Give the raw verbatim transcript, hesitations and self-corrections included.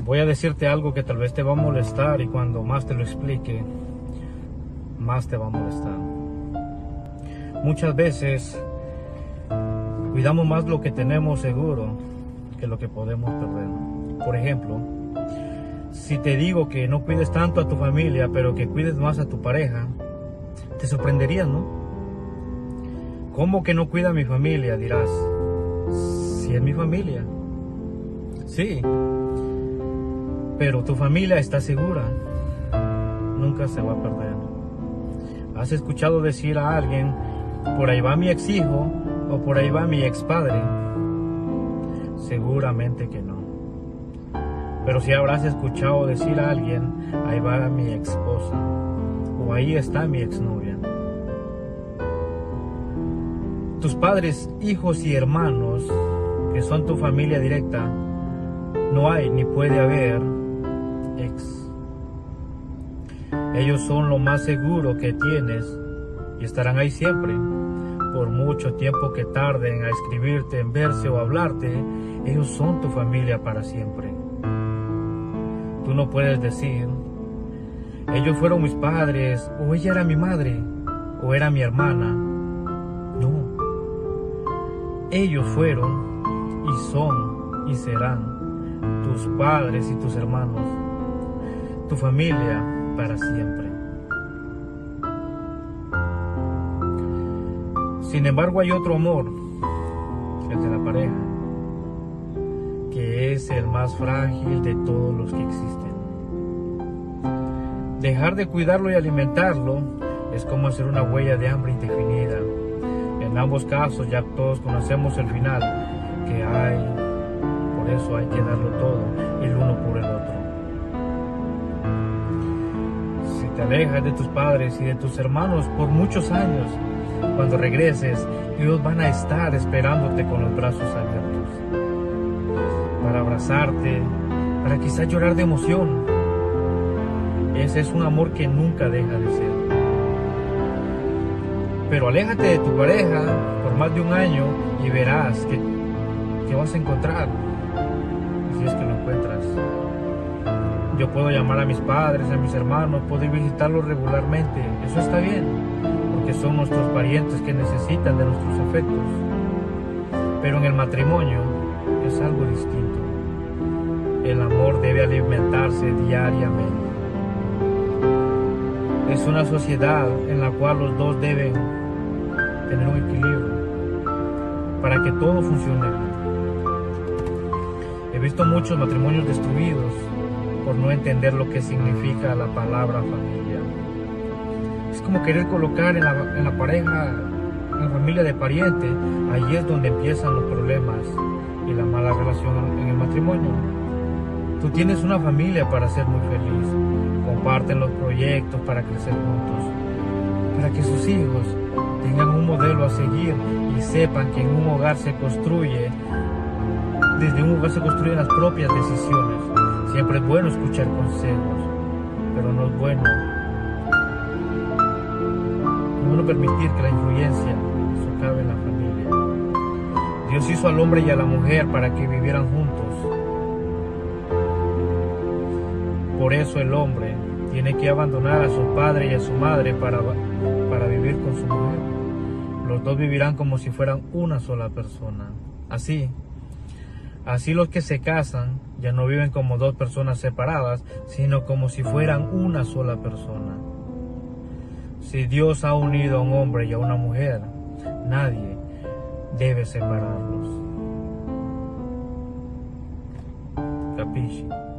Voy a decirte algo que tal vez te va a molestar y cuando más te lo explique, más te va a molestar. Muchas veces cuidamos más lo que tenemos seguro que lo que podemos perder. Por ejemplo, si te digo que no cuides tanto a tu familia, pero que cuides más a tu pareja, te sorprenderías, ¿no? ¿Cómo que no cuida a mi familia? Dirás, si es mi familia. Sí, pero tu familia está segura, nunca se va a perder. ¿Has escuchado decir a alguien, por ahí va mi ex hijo o por ahí va mi ex padre? Seguramente que no. Pero si habrás escuchado decir a alguien, ahí va mi ex esposa o ahí está mi exnovia. Tus padres, hijos y hermanos, que son tu familia directa, no hay ni puede haber ex. Ellos son lo más seguro que tienes y estarán ahí siempre. Por mucho tiempo que tarden a escribirte, en verse o hablarte, ellos son tu familia para siempre. Tú no puedes decir, ellos fueron mis padres, o ella era mi madre, o era mi hermana. No. Ellos fueron y son y serán tus padres y tus hermanos, tu familia para siempre. Sin embargo, hay otro amor, el de la pareja, que es el más frágil de todos los que existen. Dejar de cuidarlo y alimentarlo es como hacer una huella de hambre indefinida. En ambos casos ya todos conocemos el final que hay, por eso hay que darlo todo, el uno por el otro. Si te alejas de tus padres y de tus hermanos por muchos años, cuando regreses, ellos van a estar esperándote con los brazos abiertos, para abrazarte, para quizás llorar de emoción. Ese es un amor que nunca deja de ser. Pero aléjate de tu pareja por más de un año y verás que, que vas a encontrar, si es que lo encuentras. Yo puedo llamar a mis padres, a mis hermanos, puedo ir visitarlos regularmente, eso está bien, porque son nuestros parientes que necesitan de nuestros afectos. Pero en el matrimonio es algo distinto. El amor debe alimentarse diariamente. Es una sociedad en la cual los dos deben tener un equilibrio para que todo funcione bien. He visto muchos matrimonios destruidos por no entender lo que significa la palabra familia. Es como querer colocar en la, en la pareja, en la familia de pariente, ahí es donde empiezan los problemas y la mala relación en el matrimonio. Tú tienes una familia para ser muy feliz, comparten los proyectos para crecer juntos, para que sus hijos tengan un modelo a seguir y sepan que en un hogar se construye, desde un hogar se construyen las propias decisiones. Siempre es bueno escuchar consejos, pero no es bueno, no es bueno permitir que la influencia socave en la familia. Dios hizo al hombre y a la mujer para que vivieran juntos. Por eso el hombre tiene que abandonar a su padre y a su madre para, para vivir con su mujer. Los dos vivirán como si fueran una sola persona. Así, así los que se casan ya no viven como dos personas separadas, sino como si fueran una sola persona. Si Dios ha unido a un hombre y a una mujer, nadie debe separarlos. Capisci?